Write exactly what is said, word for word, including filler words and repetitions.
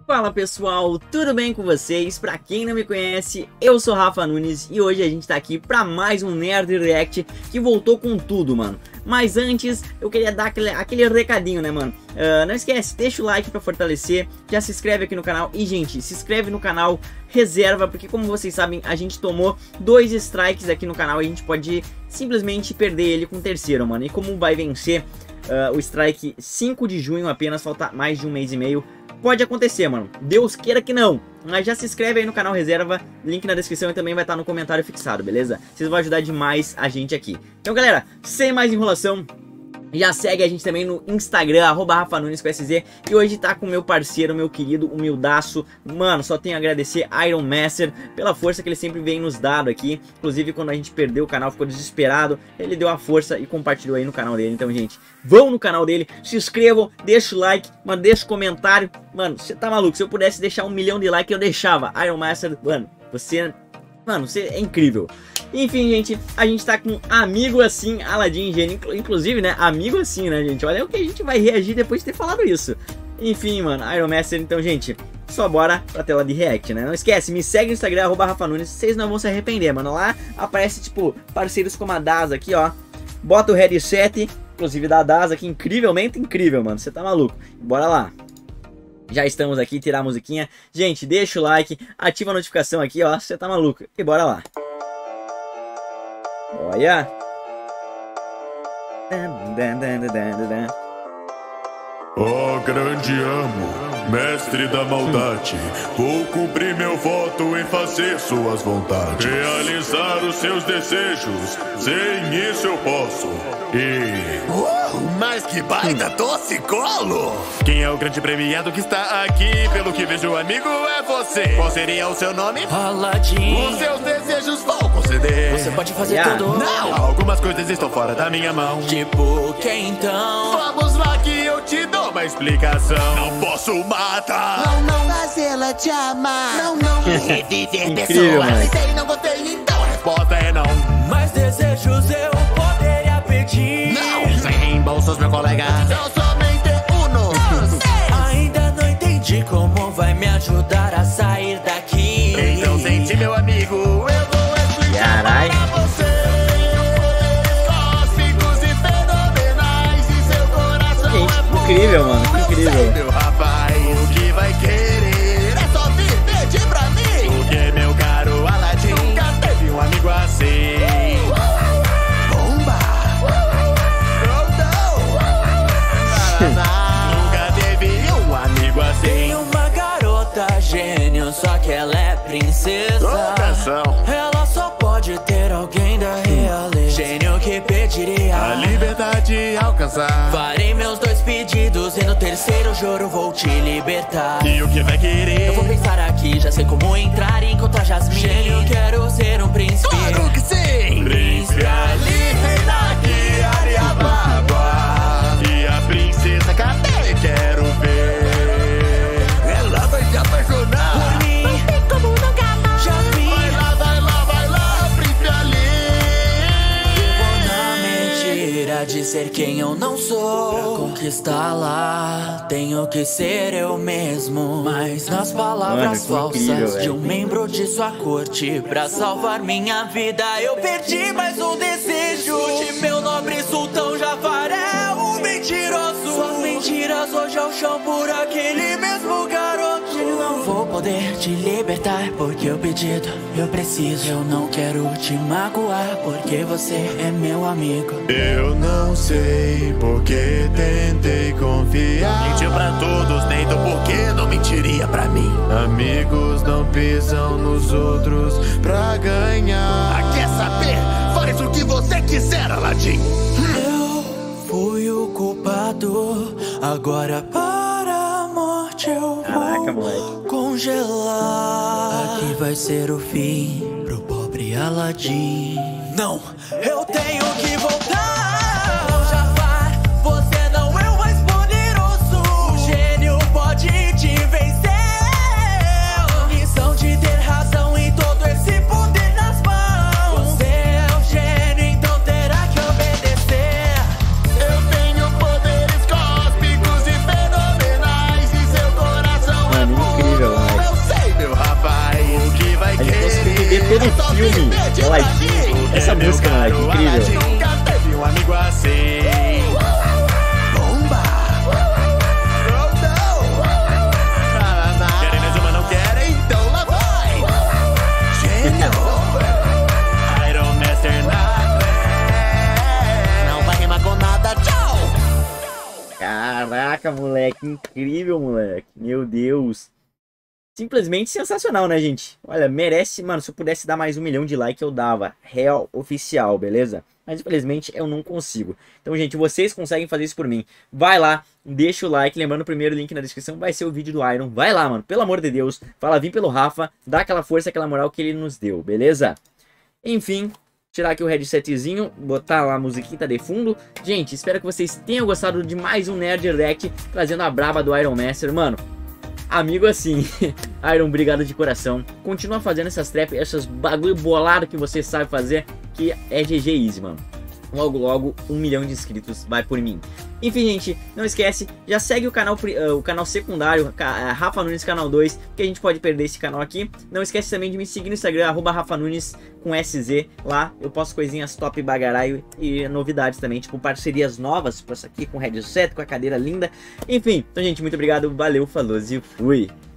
Fala pessoal, tudo bem com vocês? Pra quem não me conhece, eu sou Rafa Nunes e hoje a gente tá aqui pra mais um Nerd React que voltou com tudo, mano. Mas antes, eu queria dar aquele, aquele recadinho, né, mano? Uh, não esquece, deixa o like pra fortalecer, já se inscreve aqui no canal e, gente, se inscreve no canal Reserva, porque como vocês sabem, a gente tomou dois strikes aqui no canal e a gente pode simplesmente perder ele com o terceiro, mano. E como vai vencer uh, o strike cinco de junho apenas, falta mais de um mês e meio, pode acontecer, mano. Deus queira que não. Mas já se inscreve aí no canal Reserva, link na descrição e também vai estar no comentário fixado, beleza? Vocês vão ajudar demais a gente aqui. Então, galera, sem mais enrolação, já segue a gente também no Instagram, arroba Rafa Nunes com S Z. E hoje tá com meu parceiro, meu querido humildaço. Mano, só tenho a agradecer Iron Master pela força que ele sempre vem nos dando aqui. Inclusive, quando a gente perdeu o canal, ficou desesperado, ele deu a força e compartilhou aí no canal dele. Então, gente, vão no canal dele, se inscrevam, deixa o like, mano, deixa o comentário. Mano, você tá maluco? Se eu pudesse deixar um milhão de likes, eu deixava. Iron Master, mano, você... Mano, você é incrível. Enfim, gente, a gente tá com um amigo assim, Aladdin Gênio. Inclusive, né, amigo assim, né, gente? Olha o que a gente vai reagir depois de ter falado isso. Enfim, mano, Iron Master, então, gente, só bora pra tela de react, né? Não esquece, me segue no Instagram, arroba Rafa Nunes. Vocês não vão se arrepender, mano. Lá aparece, tipo, parceiros como a Daza aqui, ó. Bota o headset, inclusive da Daza aqui, incrivelmente incrível, mano. Você tá maluco. Bora lá. Já estamos aqui, tirar a musiquinha. Gente, deixa o like, ativa a notificação aqui, ó. Você tá maluco. E bora lá. Olha. Ó grande amo, mestre da maldade, vou cumprir meu voto em fazer suas vontades, realizar os seus desejos, sem isso eu posso. E... Uh, mas que baita torcicolo! Quem é o grande premiado que está aqui? Pelo que vejo, amigo, é você. Qual seria o seu nome? Aladdin. Os seus desejos vou conceder. Você pode fazer Yeah. tudo. Não! Algumas coisas estão fora da minha mão. Tipo, que então? Vamos lá que eu te dou uma explicação. Não posso matar. Não, não fazê-la te amar. Não, não reviver Incrível, pessoas. mano. Sei, não gostei, então a resposta é não. Mais desejos eu poderia pedir. Não! Sem reembolsos, meu colega. São somente uno. Ainda não entendi como vai me ajudar a sair daqui. Então sente, meu amigo, eu vou explicar Carai. para você. Cósmicos e fenomenais e seu coração Gente, é puro. incrível, mano, que Eu incrível. sei, meu rapaz, o que vai querer é só vir pedir pra mim. Porque, meu caro Aladdin, nunca teve um amigo assim. Bomba! Nunca teve um amigo Tem assim. uma garota gênio, só que ela é princesa. Atenção. Ela só pode ter alguém da realeza. Gênio que pediria A liberdade alcançar. farei meus dois pedidos e no terceiro juro vou te libertar. E o que vai querer? Eu vou pensar aqui, já sei como entrar e encontrar Jasmine. Gênio, quero ser um príncipe. Claro que sim! Príncipe Ali, rei daqui, Ariababa. E a princesa, cadê? Quero ver. Ela vai se apaixonar. Por mim, como nunca mais. Jasmine, Vai lá, vai lá, vai lá, príncipe Ali. vou na mentira de ser quem eu não sou. Pra conquistá-la, tenho que ser eu mesmo. Mas nas palavras Mano, que incrível, falsas de um velho. membro de sua corte, pra salvar minha vida, eu perdi mais um desejo. De meu nobre sultão Jafar é um mentiroso. Suas mentiras hoje ao chão por aquele mesmo garoto. Eu não vou poder te libertar, porque o pedido eu preciso. Eu não quero te magoar, porque você é meu amigo. Eu não sei porque tentei confiar. Mentiu pra todos, nem então por que não mentiria pra mim? Amigos não pisam nos outros pra ganhar. Ah, quer saber? Faz o que você quiser, Aladdin. Eu fui o culpado, agora para a morte eu Caraca, vou moleque. congelar. Aqui vai ser o fim pro pobre Aladdin. Não, eu tenho que voltar. Ô Jafar, você não é o mais poderoso. O gênio pode te vencer. Missão de ter razão e todo esse poder nas mãos. Você é o gênio, então terá que obedecer. Eu tenho poderes cósmicos e fenomenais e seu coração é puro. essa música, moleque, incrível. Nunca teve um amigo assim. Bomba! Oh, não! Querem mais uma, não querem? Então lá vai! Gênio! Iron Master na fé. Não vai rimar com nada, tchau! Caraca, moleque, incrível, moleque. Meu Deus. Simplesmente sensacional, né, gente? Olha, merece, mano, se eu pudesse dar mais um milhão de likes, eu dava. Real oficial, beleza? Mas, infelizmente, eu não consigo. Então, gente, vocês conseguem fazer isso por mim. Vai lá, deixa o like. Lembrando, o primeiro link na descrição vai ser o vídeo do Iron. Vai lá, mano, pelo amor de Deus. Fala, vim pelo Rafa, dá aquela força, aquela moral que ele nos deu, beleza? Enfim, tirar aqui o headsetzinho, botar lá a musiquinha tá de fundo. Gente, espero que vocês tenham gostado de mais um Nerd React, trazendo a braba do Iron Master, mano. Amigo assim, Iron, obrigado de coração. Continua fazendo essas trap, essas bagulho bolado que você sabe fazer, que é G G Easy, mano. Logo, logo, um milhão de inscritos vai por mim. Enfim, gente, não esquece, já segue o canal, uh, o canal secundário, uh, Rafa Nunes Canal dois, que a gente pode perder esse canal aqui. Não esquece também de me seguir no Instagram, arroba Rafa Nunes com S Z. Lá eu posto coisinhas top bagaraio e novidades também, tipo parcerias novas, tipo essa aqui com headset, com a cadeira linda. Enfim, então, gente, muito obrigado, valeu, falou e fui!